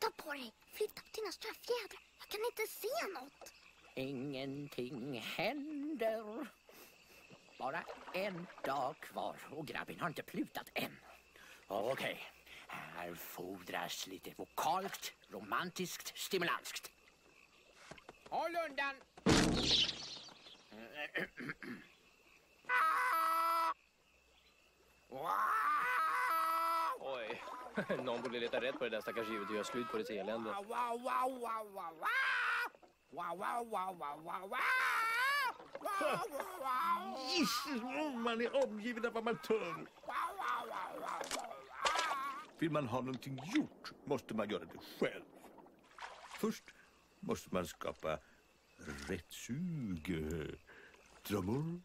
Flytta på dig. Flytta på dina stora fjädrar. Jag kan inte se något. Ingenting händer. Bara en dag kvar och grabben har inte plutat än. Okej, här fordras lite vokalt, romantiskt, stimulansk. Håll undan! Oj, någon borde leta rätt på det där stackars djuret och göra slut på dess elände. Jisses, man är omgiven av amatörer. Vill man ha någonting gjort måste man göra det själv. Först måste man skapa rätt sug. Trummor,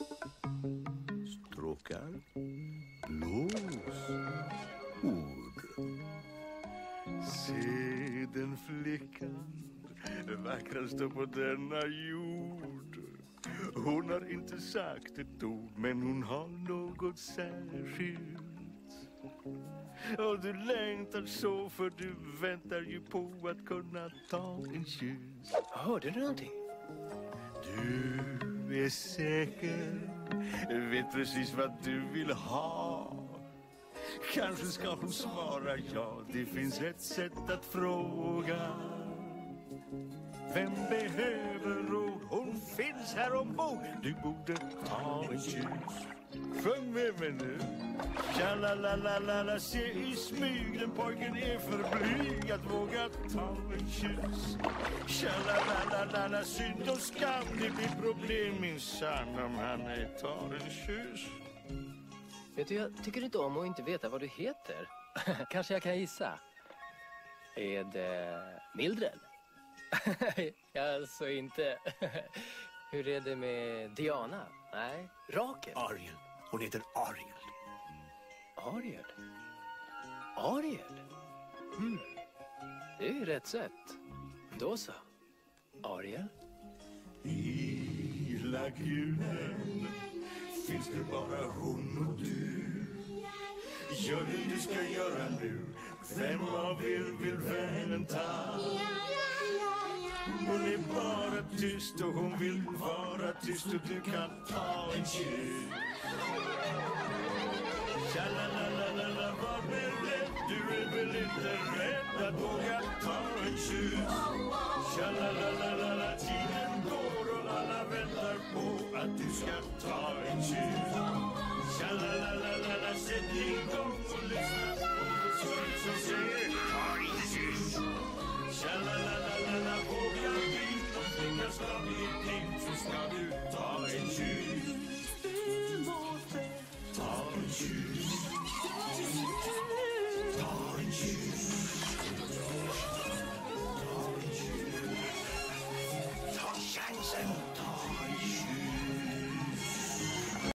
stråkar, blås, ord. Se den flickan, vackraste på denna jord. Hon har inte sagt ett ord, men hon har något särskilt. Och du längtar så, för du väntar ju på att kunna ta en kyss. Hörde du någonting? Du är säker, vet precis vad du vill ha. Kanske ska hon svara ja, det finns ett sätt att fråga. Vem behöver råd? Hon finns här ombord. Du borde ta en kyss. Sjung med mig nu. Tja-la-la-la-la-la, se i smyg. Den pojken är för blyg att våga ta en kyss. Tja-la-la-la-la-la, synd och skam. Det blir problem minsann om han ej tar en kyss. Vet du, jag tycker inte om att inte veta vad du heter. Kanske jag kan gissa. Är det Mildred? Alltså inte. Hur är det med Diana? Nej, Rakel. Ariel. Hon heter Ariel. Ariel? Ariel? Det är ju rätt sätt. Då så. Ariel? I lagunen finns det bara hon och du. Gör det du ska göra nu. Vem av er vill vännen ta? Hon är bara tyst och hon vill vara tyst och du kan ta en kyss. Tja-la-la-la-la-la, var beredd. Du är väl inte rädd att våga ta en kyss. Tja-la-la-la-la-la, tiden går och alla väntar på att du ska ta en kyss. Tja-la-la-la-la-la, sätt igång och lyssna på sånt som säger ta en kyss. Tja-la-la-la-la-la, våga bli och flicka ska bli din, så ska du ta en kyss. Ta en kyss.